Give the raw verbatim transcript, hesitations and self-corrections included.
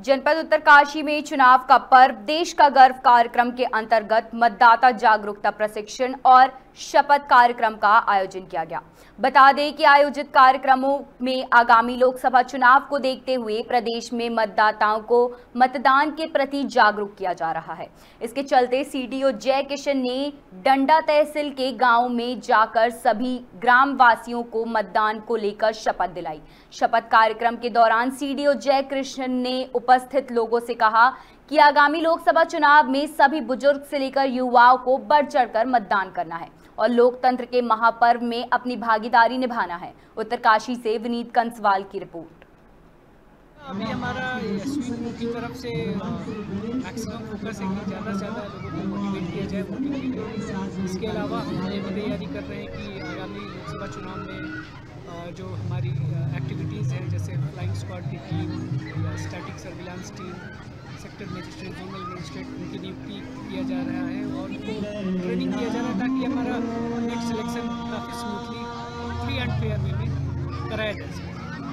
जनपद उत्तरकाशी में चुनाव का पर्व देश का गर्व कार्यक्रम के अंतर्गत मतदाता जागरूकता प्रशिक्षण और शपथ कार्यक्रम का आयोजन किया गया। बता दें कि आयोजित कार्यक्रमों में आगामी लोकसभा चुनाव को देखते हुए प्रदेश में मतदाताओं को मतदान के प्रति जागरूक किया जा रहा है। इसके चलते सीडीओ जय किशन ने डंडा तहसील के गांव में जाकर सभी ग्राम वासियों को मतदान को लेकर शपथ दिलाई। शपथ कार्यक्रम के दौरान सीडीओ जय कृष्ण ने उपस्थित लोगों से कहा कि आगामी लोकसभा चुनाव में सभी बुजुर्ग से लेकर युवाओं को बढ़ चढ़कर मतदान करना है और लोकतंत्र के महापर्व में अपनी भागीदारी निभाना है। उत्तरकाशी से विनीत कंसवाल की रिपोर्ट। अभी हमारा एसपी की तरफ से मैक्सिमम फोकस है कि ज़्यादा से ज़्यादा लोगों को मोटिवेट किया जाए वोटिंग के लिए। इसके अलावा हम ये भी तैयारी कर रहे हैं कि आगामी लोकसभा चुनाव में जो हमारी एक्टिविटीज़ हैं, जैसे फ्लाइंग स्क्वाड की टीम या static surveillance team, sector magistrate, zonal magistrate, उनकी नियुक्ति किया जा रहा है और उनको ट्रेनिंग किया जा रहा है ताकि हमारा नेक्स्ट सिलेक्शन काफ़ी smoothly free and fair way में कराया जा सके।